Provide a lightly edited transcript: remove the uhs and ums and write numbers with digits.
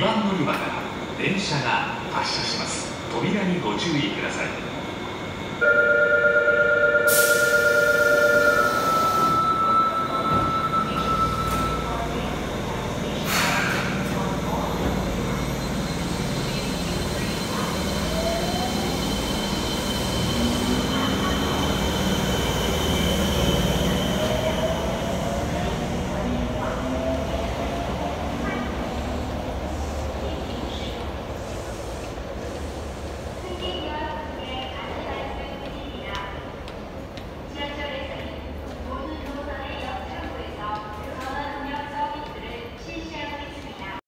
番乗り場から電車が発車します。扉にご注意ください。